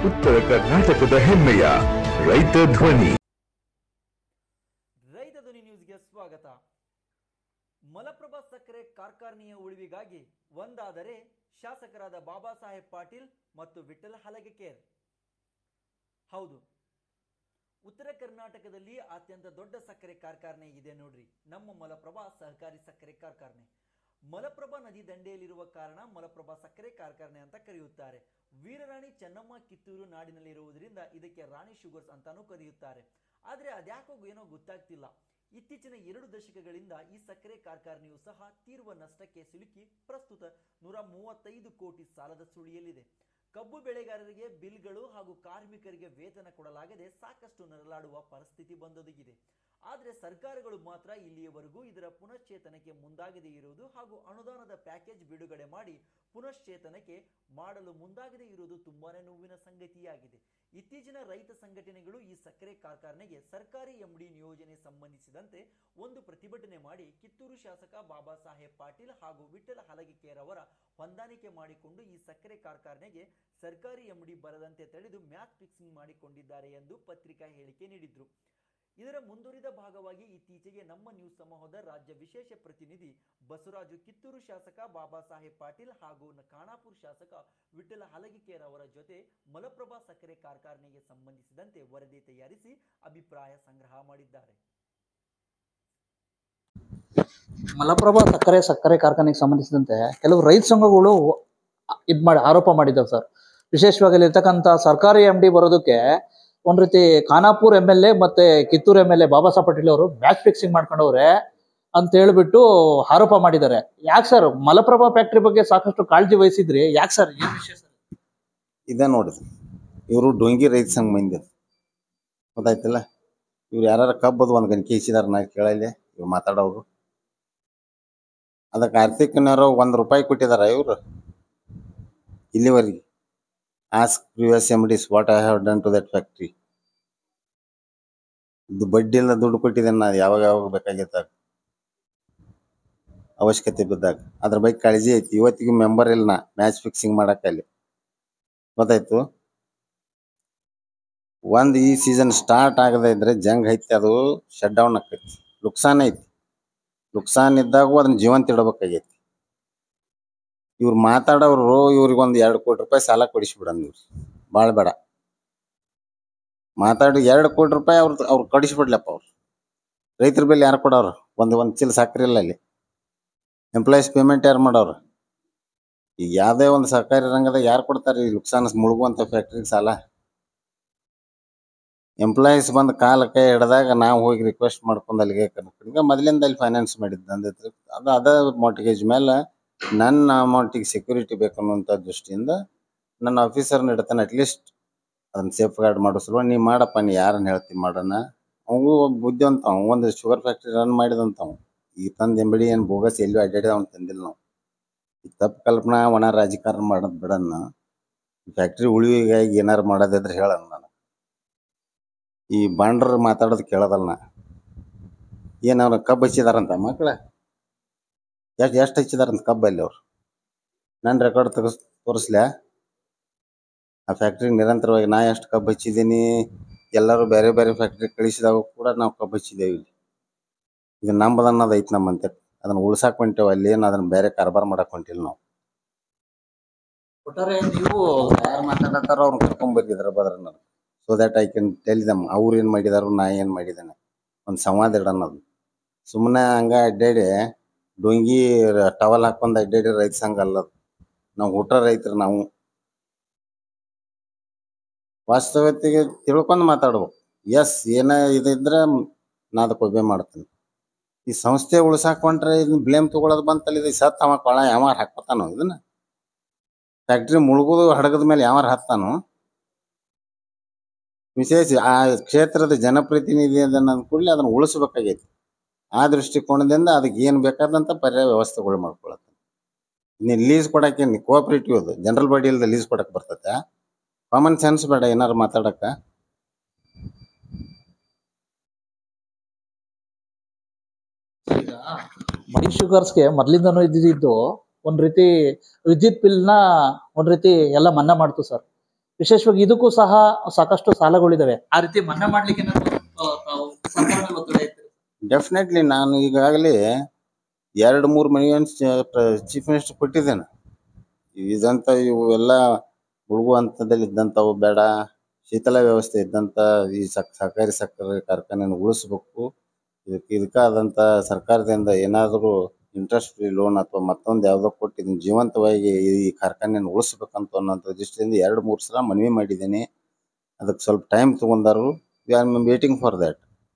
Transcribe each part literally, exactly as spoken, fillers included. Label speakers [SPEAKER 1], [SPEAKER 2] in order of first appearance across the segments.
[SPEAKER 1] ಉತ್ತರ ಕರ್ನಾಟಕದ ಹೆಮ್ಮೆಯ ರೈತ ಧ್ವನಿ.
[SPEAKER 2] ರೈತ ಧ್ವನಿ ನ್ಯೂಸ್ಗೆ ಸ್ವಾಗತ. ಮಲಪ್ರಭಾ ಸಕ್ಕರೆ ಕಾರ್ಖಾನೆಯ ಉಳಿವಿಗಾಗಿ ಒಂದಾದರೆ ಶಾಸಕರಾದ ಬಾಬಾ ಸಾಹೇಬ್ ಪಾಟೀಲ್ ಮತ್ತು ವಿಠ್ಠಲ್ ಹಲಗೇಕರ್. ಹೌದು, ಉತ್ತರ ಕರ್ನಾಟಕದಲ್ಲಿ ಅತ್ಯಂತ ದೊಡ್ಡ ಸಕ್ಕರೆ ಕಾರ್ಖಾನೆ ಇದೆ ನೋಡ್ರಿ, ನಮ್ಮ ಮಲಪ್ರಭಾ ಸಹಕಾರಿ ಸಕ್ಕರೆ ಕಾರ್ಖಾನೆ. ಮಲಪ್ರಭಾ ನದಿ ದಂಡೆಯಲ್ಲಿರುವ ಕಾರಣ ಮಲಪ್ರಭಾ ಸಕ್ಕರೆ ಕಾರ್ಖಾನೆ ಅಂತ ಕರೆಯುತ್ತಾರೆ. ವೀರರಾಣಿ ಚೆನ್ನಮ್ಮ ಕಿತ್ತೂರು ನಾಡಿನಲ್ಲಿರುವುದರಿಂದ ಇದಕ್ಕೆ ರಾಣಿ ಶುಗರ್ಸ್ ಅಂತಾನೂ ಕರೆಯುತ್ತಾರೆ. ಆದರೆ ಅದ್ಯಾಕೋ ಏನೋ ಗೊತ್ತಾಗ್ತಿಲ್ಲ. ಇತ್ತೀಚಿನ ಎರಡು ದಶಕಗಳಿಂದ ಈ ಸಕ್ಕರೆ ಕಾರ್ಖಾನೆಯು ಸಹ ತೀವ್ರ ನಷ್ಟಕ್ಕೆ ಸಿಲುಕಿ ಪ್ರಸ್ತುತ ನೂರ ಮೂವತ್ತೈದು ಕೋಟಿ ಸಾಲದ ಸುಳಿಯಲ್ಲಿದೆ. ಕಬ್ಬು ಬೆಳೆಗಾರರಿಗೆ ಬಿಲ್ಗಳು ಹಾಗೂ ಕಾರ್ಮಿಕರಿಗೆ ವೇತನ ಕೊಡಲಾಗದೆ ಸಾಕಷ್ಟು ನರಳಾಡುವ ಪರಿಸ್ಥಿತಿ ಬಂದೊದಗಿದೆ. ಆದರೆ ಸರ್ಕಾರಗಳು ಮಾತ್ರ ಇಲ್ಲಿಯವರೆಗೂ ಇದರ ಪುನಶ್ಚೇತನಕ್ಕೆ ಮುಂದಾಗದೇ ಇರುವುದು ಹಾಗೂ ಅನುದಾನದ ಪ್ಯಾಕೇಜ್ ಬಿಡುಗಡೆ ಮಾಡಿ ಪುನಶ್ಚೇತನಕ್ಕೆ ಮಾಡಲು ಮುಂದಾಗದೇ ಇರುವುದು ತುಂಬಾನೇ ನೋವಿನ ಸಂಗತಿಯಾಗಿದೆ. ಇತ್ತೀಚಿನ ರೈತ ಸಂಘಟನೆಗಳು ಈ ಸಕ್ಕರೆ ಕಾರ್ಖಾನೆಗೆ ಸರ್ಕಾರಿ ಎಂಡಿ ನಿಯೋಜನೆ ಸಂಬಂಧಿಸಿದಂತೆ ಒಂದು ಪ್ರತಿಭಟನೆ ಮಾಡಿ ಕಿತ್ತೂರು ಶಾಸಕ ಬಾಬಾ ಸಾಹೇಬ್ ಪಾಟೀಲ್ ಹಾಗೂ ವಿಠ್ಠಲ್ ಹಲಗೇಕರ್ ಅವರ ಹೊಂದಾಣಿಕೆ ಮಾಡಿಕೊಂಡು ಈ ಸಕ್ಕರೆ ಕಾರ್ಖಾನೆಗೆ ಸರ್ಕಾರಿ ಎಂಡಿ ಬರದಂತೆ ತಡೆದು ಮ್ಯಾಚ್ ಫಿಕ್ಸಿಂಗ್ ಮಾಡಿಕೊಂಡಿದ್ದಾರೆ ಎಂದು ಪತ್ರಿಕಾ ಹೇಳಿಕೆ ನೀಡಿದ್ರು. ಇದರ ಮುಂದುವರಿದ ಭಾಗವಾಗಿ ಇತ್ತೀಚೆಗೆ ನಮ್ಮ ನ್ಯೂಸ್ ಸಮೂಹದ ರಾಜ್ಯ ವಿಶೇಷ ಪ್ರತಿನಿಧಿ ಬಸವರಾಜು ಕಿತ್ತೂರು ಶಾಸಕ ಬಾಬಾ ಸಾಹೇಬ್ ಪಾಟೀಲ್ ಹಾಗೂ ಖಾನಾಪುರ ಶಾಸಕ ವಿಠ್ಠಲ್ ಹಲಗೇಕರ್ ಅವರ ಜೊತೆ ಮಲಪ್ರಭಾ ಸಕ್ಕರೆ ಕಾರ್ಖಾನೆಗೆ ಸಂಬಂಧಿಸಿದಂತೆ ವರದಿ ತಯಾರಿಸಿ ಅಭಿಪ್ರಾಯ ಸಂಗ್ರಹ ಮಾಡಿದ್ದಾರೆ.
[SPEAKER 3] ಮಲಪ್ರಭಾ ಸಕ್ಕರೆ ಸಕ್ಕರೆ ಕಾರ್ಖಾನೆಗೆ ಸಂಬಂಧಿಸಿದಂತೆ ಕೆಲವು ರೈತ ಸಂಘಗಳು ಇದ್ ಮಾಡಿ ಆರೋಪ ಮಾಡಿದ್ದಾವೆ ಸರ್. ವಿಶೇಷವಾಗಿ ಇರ್ತಕ್ಕಂಥ ಸರ್ಕಾರಿ ಎಂ ಡಿ ಬರೋದಕ್ಕೆ ಒಂದ್ ರೀತಿ ಖಾನಾಪುರ್ ಎಮ್ ಎಲ್ ಎ ಮತ್ತೆ Kittur M L A Baba Saheb Patil ಅವರು ಮ್ಯಾಚ್ ಫಿಕ್ಸಿಂಗ್ ಮಾಡ್ಕೊಂಡವ್ರೆ ಅಂತ ಹೇಳ್ಬಿಟ್ಟು ಆರೋಪ ಮಾಡಿದ್ದಾರೆ. ಯಾಕೆ ಸರ್, ಮಲಪ್ರಭಾ ಫ್ಯಾಕ್ಟ್ರಿ ಬಗ್ಗೆ ಸಾಕಷ್ಟು ಕಾಳಜಿ ವಹಿಸಿದ್ರಿ, ಯಾಕೆ ಸರ್, ಏನ್ ವಿಷಯ ಸರ್?
[SPEAKER 4] ಇದ ನೋಡಿದ್ರಿ, ಇವರು ಡೊಂಗಿ ರೈತ ಸಂಘ ಮಂದಿ ಗೊತ್ತಾಯ್ತಿಲ್ಲ. ಇವ್ರು ಯಾರು ಕಬ್ಬದು ಒಂದ್ ಗಂಟೆ ಇಸಿದಾರ ನಾ ಕೇಳಲ್ಲ, ಇವ್ರು ಮಾತಾಡೋರು ಅದಕ್ಕೆ ಆರ್ಥಿಕನವರು ಒಂದ್ ರೂಪಾಯಿ ಕೊಟ್ಟಿದಾರ ಇವ್ರು ಇಲ್ಲಿವರೆಗೆ. Ask previous M Ds what I have done to that factory. ಇದು ಬಡ್ಡಿ ಎಲ್ಲ ದುಡ್ಡು ಕೊಟ್ಟಿದ್ದೇನೆ ನಾನು ಯಾವಾಗ ಯಾವಾಗ ಬೇಕಾಗಿತ್ತ ಅವಶ್ಯಕತೆ ಬಿದ್ದಾಗ. ಅದ್ರ ಬಗ್ಗೆ ಕಾಳಜಿ ಐತಿ. ಇವತ್ತಿಗೂ ಮೆಂಬರ್ ಇಲ್ಲ ನಾ ಮ್ಯಾಚ್ ಫಿಕ್ಸಿಂಗ್ ಮಾಡಕ್ಕಲ್ಲಿ, ಗೊತ್ತಾಯ್ತು. ಒಂದ್ ಈ ಸೀಸನ್ ಸ್ಟಾರ್ಟ್ ಆಗದೆ ಇದ್ರೆ ಜಂಗ್ ಐತಿ, ಅದು ಶಟ್ ಡೌನ್ ಆಕೈತಿ. ನುಕ್ಸಾನ್ ಐತಿ, ನುಕ್ಸಾನ್ ಇದ್ದಾಗೂ ಅದನ್ನ ಜೀವಂತ ಇಡಬೇಕಾಗೈತಿ. ಇವ್ರು ಮಾತಾಡೋರು ಇವ್ರಿಗೆ ಒಂದು ಎರಡು ಕೋಟಿ ರೂಪಾಯಿ ಸಾಲ ಕೊಡಿಸ್ಬಿಡಂದ್, ಇವ್ರು ಭಾಳ ಬೇಡ ಮಾತಾಡಿ ಎರಡು ಕೋಟಿ ರೂಪಾಯಿ ಅವ್ರ ಅವ್ರು ಕಡಿಸ್ಬಿಡ್ಲಪ್ಪ. ಅವ್ರು ರೈತರ ಬೆಲೆ ಯಾರು ಕೊಡೋರು? ಒಂದು ಒಂದು ಚೀಲ ಸಕ್ಕರೆ ಇಲ್ಲ ಅಲ್ಲಿ. ಎಂಪ್ಲಾಯೀಸ್ ಪೇಮೆಂಟ್ ಯಾರು ಮಾಡೋರು? ಈಗ ಯಾವುದೇ ಒಂದು ಸರ್ಕಾರಿ ರಂಗದಾಗ ಯಾರು ಕೊಡ್ತಾರೆ ಈ ನುಕ್ಸಾನ ಮುಳುಗುವಂಥ ಫ್ಯಾಕ್ಟ್ರಿಗೆ ಸಾಲ? ಎಂಪ್ಲಾಯೀಸ್ ಬಂದು ಕಾಲ ಕೈ ಹಿಡ್ದಾಗ ನಾವು ಹೋಗಿ ರಿಕ್ವೆಸ್ಟ್ ಮಾಡ್ಕೊಂಡು ಅಲ್ಲಿಗೆ ಕರ್ಕೊಂಡು ಮೊದಲಿಂದ ಅಲ್ಲಿ ಫೈನಾನ್ಸ್ ಮಾಡಿದ್ದು ಅಂದೈತ್ರಿ. ಅದು ಅದೇ ಮಾರ್ಟಿಗೇಜ್ ಮೇಲೆ ನನ್ನ ಅಮೌಂಟಿಗೆ ಸೆಕ್ಯೂರಿಟಿ ಬೇಕು ಅನ್ನುವಂಥ ದೃಷ್ಟಿಯಿಂದ ನನ್ನ ಆಫೀಸರ್ನ ಇಡ್ತಾನೆ. ಅಟ್ಲೀಸ್ಟ್ ಅದನ್ನ ಸೇಫ್ ಗಾರ್ಡ್ ಮಾಡೋ ಸಲುವಾಗಿ ನೀ ಮಾಡಪ್ಪ, ನೀ ಯಾರನ್ನ ಹೇಳ್ತೀವಿ ಮಾಡೋಣ. ಅವನು ಒಬ್ಬ ಬುದ್ಧಿವಂತ, ಅವ ಒಂದು ಶುಗರ್ ಫ್ಯಾಕ್ಟ್ರಿ ರನ್ ಮಾಡಿದಂಥವು. ಈಗ ತಂದು ಎಂಬಡಿ ಏನು ಬೋಗಸ್ ಎಲ್ಲೂ ಅಡ್ಡಾಡಿದ ಅವ್ನು ತಂದಿಲ್ಲ. ನಾವು ಈ ತಪ್ಪು ಕಲ್ಪನಾ ಒಣ ರಾಜಕಾರಣ ಮಾಡೋದು ಬಿಡೋಣ. ಫ್ಯಾಕ್ಟ್ರಿ ಉಳಿವಿಗಾಗಿ ಏನಾರು ಮಾಡೋದಿದ್ರೆ ಹೇಳೋಣ. ನಾನು ಈ ಬಾಂಡ್ರ ಮಾತಾಡೋದು ಕೇಳೋದಲ್ಲ. ನಾ ಏನು ಅವ್ರ ಕಬ್ಬು ಹಚ್ಚಿದಾರಂತ ಮಕ್ಕಳ ಎಷ್ಟು ಎಷ್ಟು ಹಚ್ಚಿದಾರಂತ ಕಬ್ಬಲ್ಲಿ ಅವ್ರು? ನಾನು ರೆಕಾರ್ಡ್ ತೆಗೆಸ್ ತೋರಿಸ್ಲ್ಯಾ ಆ ಫ್ಯಾಕ್ಟ್ರಿಗೆ ನಿರಂತರವಾಗಿ ನಾ ಎಷ್ಟು ಕಬ್ಬು ಹಚ್ಚಿದ್ದೀನಿ. ಎಲ್ಲರೂ ಬೇರೆ ಬೇರೆ ಫ್ಯಾಕ್ಟ್ರಿ ಕಳಿಸಿದಾಗ ಕೂಡ ನಾವು ಕಬ್ಬು ಹಚ್ಚಿದ್ದೇವೆ. ಇಲ್ಲಿ ಇದು ನಂಬದು ಅನ್ನೋದು ಐತಿ ನಮ್ಮಂತೆ. ಅದನ್ನು ಉಳ್ಸಾಕ್ ಹೊಂಟೇವೆ, ಅಲ್ಲಿ ಏನು ಅದನ್ನ ಬೇರೆ ಕಾರ್ಬಾರ್ ಮಾಡಕ್ ಹೊಂಟಿಲ್ಲ ನಾವು.
[SPEAKER 3] ಒಟ್ಟಾರೆ ನೀವು
[SPEAKER 4] ಯಾರು ಮಾತಾಡತ್ತಾರ ಅವ್ರನ್ನ ಕರ್ಕೊಂಡ್ಬರ್ತಿದ್ರ ಬದ್ರ ನಾನು, so that I can tell them ಅವ್ರು ಏನು ಮಾಡಿದಾರು ನಾ ಏನು ಮಾಡಿದ್ದೇನೆ. ಒಂದು ಸಂವಾದ ಇಡೋದು. ಸುಮ್ಮನೆ ಹಂಗ ಅಡ್ಡಾಡಿ ಡೊಂಗಿ ಟವಲ್ ಹಾಕೊಂಡ್ ಅಡ್ಡಾಡಿ ರೈತ ಸಂಘ ಅಲ್ಲದು. ನಾವು ಊಟ ರೈತರು. ನಾವು ವಾಸ್ತವತೆಗೆ ತಿಳ್ಕೊಂಡು ಮಾತಾಡ್ಬೇಕು. ಎಸ್ ಏನ ಇದಿದ್ರೆ ನಾ ಅದಕ್ಕೆ ಒಬ್ಬೆ ಮಾಡ್ತೀನಿ. ಈ ಸಂಸ್ಥೆ ಉಳ್ಸಾಕ್ ಹೊಂಟ್ರೆ ಇದನ್ನ ಬ್ಲೇಮ್ ತಗೊಳ್ಳೋದು ಬಂತಲ್ಲ. ಇದು ಸತ್ ಅವ ಕೊಳ ಯಾವಾರ ಹಾಕ್ತಾನೋ? ಇದನ್ನ ಫ್ಯಾಕ್ಟ್ರಿ ಮುಳುಗೋದು ಹಡಗದ ಮೇಲೆ ಯಾವಾರ ಹಾಕ್ತಾನೋ? ವಿಶೇಷ ಆ ಕ್ಷೇತ್ರದ ಜನಪ್ರತಿನಿಧಿ ಅದನ್ನ ಕೂಡಲೇ ಅದನ್ನ ಉಳಿಸ್ಬೇಕಾಗೈತಿ. ಆ ದೃಷ್ಟಿಕೋನದಿಂದ ಅದಕ್ಕೆ ಏನು ಬೇಕಾದಂಥ ಪರ್ಯಾಯ ವ್ಯವಸ್ಥೆಗಳು ಮಾಡ್ಕೊಳತ್ತೆ. ನೀನು ಲೀಸ್ ಕೊಡಕ್ಕೆ ಕೋಆಪರೇಟಿವ್ ಅದು ಜನರಲ್ ಬಾಡಿ ಇಲ್ಲದೆ ಲೀಸ್ ಕೊಡಕ್ಕೆ ಬರ್ತೈತೆ? ಕಾಮನ್ ಸೆನ್ಸ್ ಬೇಡ ಏನಾರು ಮಾತಾಡಕ್ಕೆ?
[SPEAKER 3] ಈಗ ಮೈ ಶುಗರ್ಸ್ಗೆ ಮೊದ್ಲಿಂದನೂ ಇದ್ದಿದ್ದು ಒಂದ್ ರೀತಿ ವಿದ್ಯುತ್ ಬಿಲ್ನ ಒಂದ್ ರೀತಿ ಎಲ್ಲ ಮನ್ನಾ ಮಾಡ್ತು ಸರ್. ವಿಶೇಷವಾಗಿ ಇದಕ್ಕೂ ಸಹ ಸಾಕಷ್ಟು ಸಾಲಗಳಿದಾವೆ. ಆ ರೀತಿ ಮನ್ನಾ ಮಾಡ್ಲಿಕ್ಕೆ ಏನಾದ್ರು, ಆ, ತಾವು ಸರ್ಕಾರ ಮೇಲೆ ಒತ್ತಡ ಇತ್ತು?
[SPEAKER 4] ಡೆಫಿನೆಟ್ಲಿ ನಾನು ಈಗಾಗಲೇ ಎರಡು ಮೂರು ಮನೆಯನ್ನು ಚೀಫ್ ಮಿನಿಸ್ಟರ್ ಕೊಟ್ಟಿದ್ದೇನೆ. ಇದಂತ ಇವು ಎಲ್ಲ ಮುಳುಗು ಹಂತದಲ್ಲಿ ಇದ್ದಂಥವು ಬೇಡ, ಶೀತಲ ವ್ಯವಸ್ಥೆ ಇದ್ದಂಥ ಈ ಸಕ್ ಸಹಕಾರಿ ಸಕ್ಕರೆ ಕಾರ್ಖಾನೆಯನ್ನು ಉಳಿಸ್ಬೇಕು. ಇದಕ್ಕೆ ಇದಕ್ಕಾದಂಥ ಸರ್ಕಾರದಿಂದ ಏನಾದರೂ ಇಂಟ್ರೆಸ್ಟ್ ಫ್ರೀ ಲೋನ್ ಅಥವಾ ಮತ್ತೊಂದು ಯಾವುದೋ ಕೊಟ್ಟು ಇದನ್ನು ಜೀವಂತವಾಗಿ ಈ ಕಾರ್ಖಾನೆಯನ್ನು ಉಳಿಸ್ಬೇಕಂತ ಅನ್ನೋಂಥ ದೃಷ್ಟಿಯಿಂದ ಎರಡು ಮೂರು ಸಲ ಮನವಿ ಮಾಡಿದ್ದೀನಿ. ಅದಕ್ಕೆ ಸ್ವಲ್ಪ ಟೈಮ್ ತೊಗೊಂಡಾರು. We are waiting for that.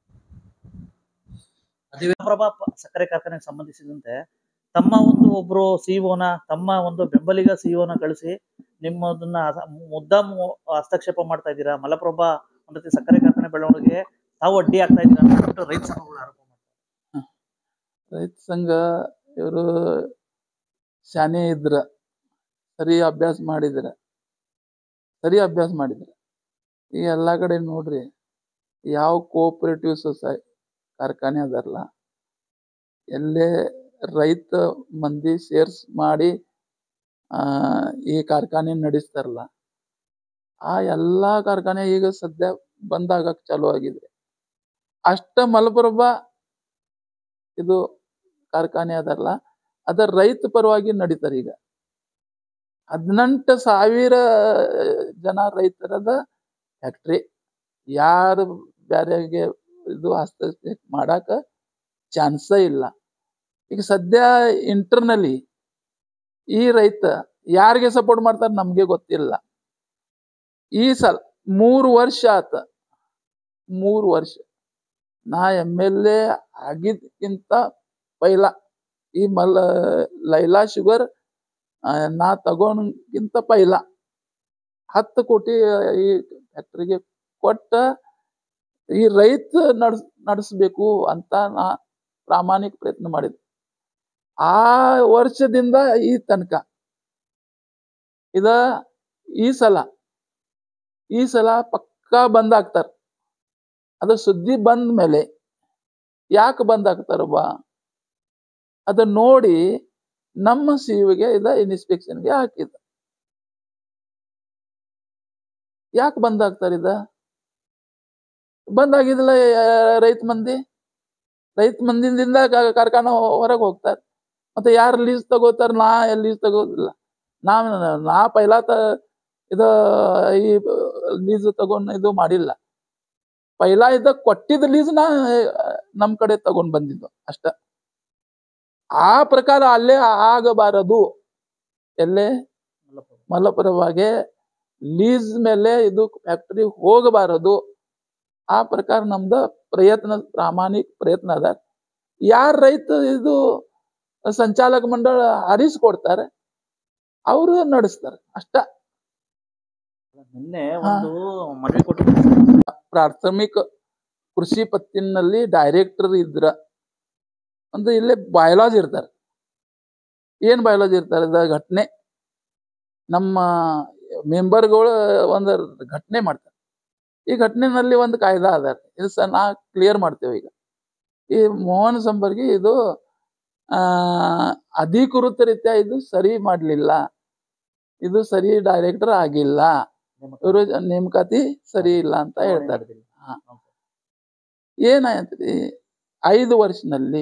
[SPEAKER 3] Malaprabha ಸಕ್ಕರೆ ಕಾರ್ಖಾನೆಗೆ ಸಂಬಂಧಿಸಿದಂತೆ ತಮ್ಮ ಒಂದು ಒಬ್ರು ಸಿಇಒನ, ತಮ್ಮ ಒಂದು ಬೆಂಬಲಿಗ ಸಿಇಒನ ಕಳಿಸಿ ನಿಮ್ಮದನ್ನ ಮುದ್ದಾಮ್ ಹಸ್ತಕ್ಷೇಪ ಮಾಡ್ತಾ ಇದ್ದೀರಾ, ಮಲಪ್ರಭಾ ಒಂದು ರೀತಿ ಸಕ್ಕರೆ ಕಾರ್ಖಾನೆ ಬೆಳವಣಿಗೆ ತಾವು ಅಡ್ಡಿ ಆಗ್ತಾ ಇದ್ದೀರಾ ಅಂತ ರೈತ ಸಂಘಗಳು ಆರೋಪ ಮಾಡ್ತಾರೆ.
[SPEAKER 5] ರೈತ ಸಂಘ ಇವರು ಶಾನೆ ಇದ್ರ, ಸರಿ ಅಭ್ಯಾಸ ಮಾಡಿದ್ರ ಸರಿ ಅಭ್ಯಾಸ ಮಾಡಿದ್ರ ಈಗ ಎಲ್ಲ ಕಡೆ ನೋಡ್ರಿ, ಯಾವ ಕೋಆಪರೇಟಿವ್ ಸೊಸೈ ಕಾರ್ಖಾನೆ ಅದಾರಲ್ಲ, ಎಲ್ಲೇ ರೈತ ಮಂದಿ ಸೇರ್ಸ್ ಮಾಡಿ ಆ ಈ ಕಾರ್ಖಾನೆ ನಡೆಸ್ತಾರಲ್ಲ, ಆ ಎಲ್ಲಾ ಕಾರ್ಖಾನೆ ಈಗ ಸದ್ಯ ಬಂದಾಗಕ್ ಚಾಲು ಆಗಿದೆ. ಅಷ್ಟ ಮಲಪ್ರಭಾ ಇದು ಕಾರ್ಖಾನೆ ಅದಲ್ಲ, ಅದ ರೈತ ಪರವಾಗಿ ನಡೀತಾರೆ. ಈಗ ಹದಿನೆಂಟು ಸಾವಿರ ಜನ ರೈತರದ ಫ್ಯಾಕ್ಟ್ರಿ, ಯಾರು ಬ್ಯಾರೆಗೆ ಇದು ಹಸ್ತಕ್ಷೇಪ ಮಾಡಾಕ ಚಾನ್ಸ ಇಲ್ಲ. ಈಗ ಸದ್ಯ ಇಂಟರ್ನಲಿ ಈ ರೈತ ಯಾರಿಗೆ ಸಪೋರ್ಟ್ ಮಾಡ್ತಾರೆ ನಮ್ಗೆ ಗೊತ್ತಿಲ್ಲ. ಈ ಸಲ ಮೂರು ವರ್ಷ ಆತ, ಮೂರು ವರ್ಷ ನಾ ಎಮ್ ಎಲ್ ಎ ಆಗಿದ್ಕಿಂತ ಪೈಲ ಈ ಮಲ್ ಲೈಲಾ ಶುಗರ್ ನಾ ತಗೋಣಕ್ಕಿಂತ ಪೈಲ ಹತ್ತು ಕೋಟಿ ಈ ಫ್ಯಾಕ್ಟ್ರಿಗೆ ಕೊಟ್ಟ ಈ ರೈತ ನಡ್ಸ್ ನಡೆಸ್ಬೇಕು ಅಂತ ನಾ ಪ್ರಾಮಾಣಿಕ ಪ್ರಯತ್ನ ಮಾಡಿದ್ದೆ. ಆ ವರ್ಷದಿಂದ ಈ ತನಕ ಇದ ಈ ಸಲ ಈ ಸಲ ಪಕ್ಕಾ ಬಂದ್ ಆಗ್ತಾರ. ಅದ ಸುದ್ದಿ ಬಂದ ಮೇಲೆ ಯಾಕೆ ಬಂದ್ ಆಗ್ತಾರ ಬಾ ಅದ ನೋಡಿ ನಮ್ಮ ಸಿಇಒಗೆ ಇದ ಇನ್ಸ್ಪೆಕ್ಷನ್ಗೆ ಹಾಕಿದ. ಯಾಕೆ ಬಂದ್ ಆಗ್ತಾರ? ಇದ ಬಂದ್ ಆಗಿದಿಲ್ಲ. ರೈತ ಮಂದಿ ರೈತ ಮಂದಿದಿಂದ ಕಾರ್ಖಾನೆ ಹೊರಗೆ ಹೋಗ್ತಾರೆ. ಮತ್ತೆ ಯಾರು ಲೀಸ್ ತಗೋತಾರ? ನಾ ಲೀಸ್ ತಗೋದಿಲ್ಲ. ನಾ ನಾ ಪೈಲಾ ತ ಇದ ಈ ಲೀಸ್ ತಗೊಂಡ್ ಇದು ಮಾಡಿಲ್ಲ. ಪೈಲಾ ಇದ್ದ ಕೊಟ್ಟಿದ್ದ ಲೀಸ್ ನಾ ನಮ್ ಕಡೆ ತಗೊಂಡ್ ಬಂದಿದ್ದು ಅಷ್ಟ. ಆ ಪ್ರಕಾರ ಅಲ್ಲೇ ಆಗಬಾರದು. ಎಲ್ಲೇ ಮಲಪ್ರಭಾಗೆ ಲೀಸ್ ಮೇಲೆ ಇದು ಫ್ಯಾಕ್ಟರಿ ಹೋಗಬಾರದು. ಆ ಪ್ರಕಾರ ನಮ್ದ ಪ್ರಯತ್ನ, ಪ್ರಾಮಾಣಿಕ ಪ್ರಯತ್ನ ಅದ. ಯಾರ ರೈತ ಇದು ಸಂಚಾಲಕ ಮಂಡಳ ಆರಿಸ್ಕೊಡ್ತಾರೆ ಅವರು ನಡೆಸ್ತಾರೆ ಅಷ್ಟ.
[SPEAKER 3] ನಿನ್ನೆ ಒಂದು ಮನವಿ ಕೊಟ್ಟಿದ್ದಾರೆ.
[SPEAKER 5] ಪ್ರಾಥಮಿಕ ಕೃಷಿ ಪತ್ತಿನಲ್ಲಿ ಡೈರೆಕ್ಟರ್ ಇದ್ರ ಒಂದು ಇಲ್ಲೇ ಬಯಾಲಜಿ ಇರ್ತಾರೆ. ಏನ್ ಬಯಾಲಜಿ ಇರ್ತಾರೆ? ಅದ ಘಟನೆ ನಮ್ಮ ಮೆಂಬರ್ಗಳು ಒಂದು ಘಟನೆ ಮಾಡ್ತಾರೆ. ಈ ಘಟನೆನಲ್ಲಿ ಒಂದು ಕಾಯ್ದಾ ಅದ. ಇದು ಸಹ ನಾ ಕ್ಲಿಯರ್ ಮಾಡ್ತೇವೆ. ಈಗ ಈ ಮೋಹನ್ ಸಂಬರ್ಗಿ ಇದು ಆ ಅಧಿಕೃತ ರೀತಿಯ ಇದು ಸರಿ ಮಾಡ್ಲಿಲ್ಲ, ಇದು ಸರಿ ಡೈರೆಕ್ಟರ್ ಆಗಿಲ್ಲ, ಇವರು ನೇಮಕಾತಿ ಸರಿ ಇಲ್ಲ ಅಂತ ಹೇಳ್ತಾರೆ. ಏನಾಯ್ತ್ರಿ, ಐದು ವರ್ಷನಲ್ಲಿ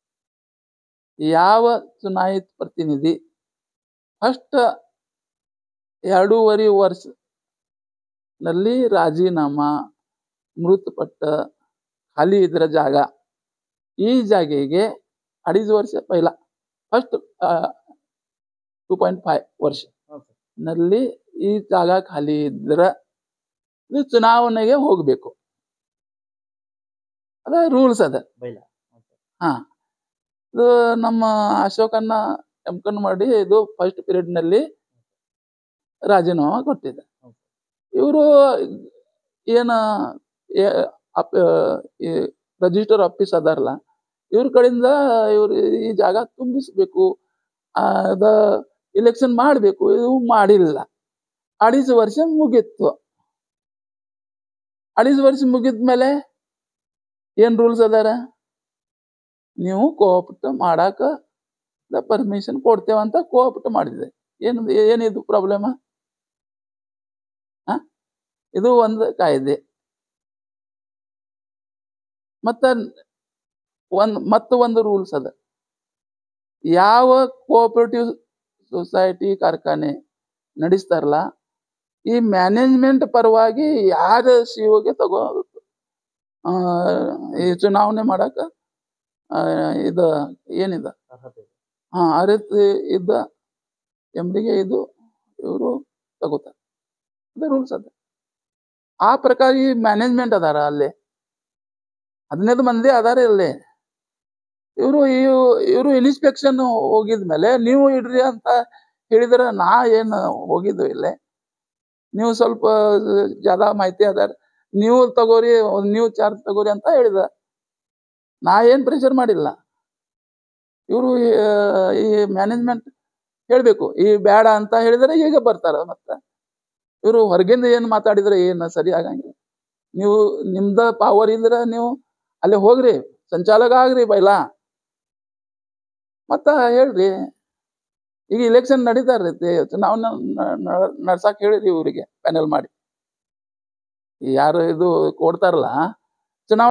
[SPEAKER 5] ಯಾವ ಚುನಾಯಿತ ಪ್ರತಿನಿಧಿ ಫಸ್ಟ್ ಎರಡೂವರೆ ವರ್ಷ ನಲ್ಲಿ ರಾಜೀನಾಮಾ, ಮೃತಪಟ್ಟ, ಖಾಲಿ ಇದ್ರ ಜಾಗ, ಈ ಜಾಗೆಗೆ ಅಡಿದು ವರ್ಷ ಪೈಲ ಫಸ್ಟ್ ಟೂ ಪಾಯಿಂಟ್ ಫೈವ್ ವರ್ಷ ನಲ್ಲಿ ಈ ಜಾಗ ಖಾಲಿ ಇದ್ರ ಇದು ಚುನಾವಣೆಗೆ ಹೋಗ್ಬೇಕು. ಅದ ರೂಲ್ಸ್ ಅದ. ಹಾ, ಇದು ನಮ್ಮ ಅಶೋಕನ್ನ ಎಮ್ಕನ್ ಮಾಡಿ ಇದು ಫಸ್ಟ್ ಪೀರಿಯಡ್ ನಲ್ಲಿ ರಾಜೀನಾಮಾ ಕೊಟ್ಟಿದ್ದ. ಇವರು ಏನ ರಿಜಿಸ್ಟರ್ ಆಫೀಸ್ ಅದಾರಲ್ಲ, ಇವ್ರ ಕಡೆಯಿಂದ ಇವ್ರು ಈ ಜಾಗ ತುಂಬಿಸ್ಬೇಕು, ಅದ ಇಲೆಕ್ಷನ್ ಮಾಡಬೇಕು. ಇದು ಮಾಡಿಲ್ಲ. ಅಡಿಸು ವರ್ಷ ಮುಗಿತ್ತು. ಅಡಿಸು ವರ್ಷ ಮುಗಿದ್ಮೇಲೆ ಏನ್ ರೂಲ್ಸ್ ಅದಾರ? ನೀವು ಕೋಆಪ್ಟ್ ಮಾಡಾಕ ಪರ್ಮಿಷನ್ ಕೊಡ್ತೇವಂತ ಕೋಆಪ್ಟ್ ಮಾಡಿದೆ. ಏನು ಏನಿದು ಪ್ರಾಬ್ಲಮ್? ಹ ಇದು ಒಂದು ಕಾಯ್ದೆ. ಮತ್ತ ಒಂದ್ ಮತ್ತು ಒಂದು ರೂಲ್ಸ್ ಅದ. ಯಾವ ಕೋಆಪರೇಟಿವ್ ಸೊಸೈಟಿ ಕಾರ್ಖಾನೆ ನಡೆಸ್ತಾರಲ್ಲ, ಈ ಮ್ಯಾನೇಜ್ಮೆಂಟ್ ಪರವಾಗಿ ಯಾರ ಸಿಒಗೆ ತಗೋ ಆ, ಈ ಚುನಾವಣೆ ಮಾಡಕ ಆ, ಇದ ಏನಿದ ಹಾ ಅರ್ಹತೆ ಇದ್ದ ಎಂಬುದಿಗೆ ಇದು ಇವರು ತಗೋತಾರೆ. ಇದು ರೂಲ್ಸ್ ಅದ. ಆ ಪ್ರಕಾರ ಈ ಮ್ಯಾನೇಜ್ಮೆಂಟ್ ಅದಾರ ಅಲ್ಲಿ ಹದಿನೈದು ಮಂದಿ ಅದಾರ ಇಲ್ಲಿ. ಇವರು ಇವರು ಇನ್ಸ್ಪೆಕ್ಷನ್ ಹೋಗಿದ್ಮೇಲೆ ನೀವು ಇಡ್ರಿ ಅಂತ ಹೇಳಿದ್ರ ನಾ ಏನು ಹೋಗಿದ್ದು ಇಲ್ಲೇ, ನೀವು ಸ್ವಲ್ಪ ಜಾದಾ ಮಾಹಿತಿ ಅದಾರ ನೀವು ತಗೋರಿ, ನೀವು ಚಾರ್ಜ್ ತಗೋರಿ ಅಂತ ಹೇಳಿದ. ನಾ ಏನ್ ಪ್ರೆಷರ್ ಮಾಡಿಲ್ಲ. ಇವರು ಈ ಮ್ಯಾನೇಜ್ಮೆಂಟ್ ಹೇಳ್ಬೇಕು ಈ ಬೇಡ ಅಂತ ಹೇಳಿದ್ರೆ ಈಗ ಬರ್ತಾರ. ಮತ್ತ ಇವರು ಹೊರಗಿಂದ ಏನ್ ಮಾತಾಡಿದ್ರೆ ಏನು ಸರಿ ಆಗಂಗಿಲ್ಲ. ನೀವು ನಿಮ್ದ ಪವರ್ ಇದ್ರ ನೀವು ಅಲ್ಲಿ ಹೋಗ್ರಿ, ಸಂಚಾಲಕ ಆಗ್ರಿ ಬೈಲ, ಮತ್ತ ಹೇಳ್ರಿ. ಈಗ ಇಲೆಕ್ಷನ್ ನಡೀತಾ ಇರ್ತೈತಿ, ಚುನಾವಣೆ ನಡ್ಸಾಕ್ ಹೇಳಿರಿ ಇವರಿಗೆ ಪ್ಯಾನೆಲ್ ಮಾಡಿ. ಯಾರು ಇದು ಕೊಡ್ತಾರಲ್ಲ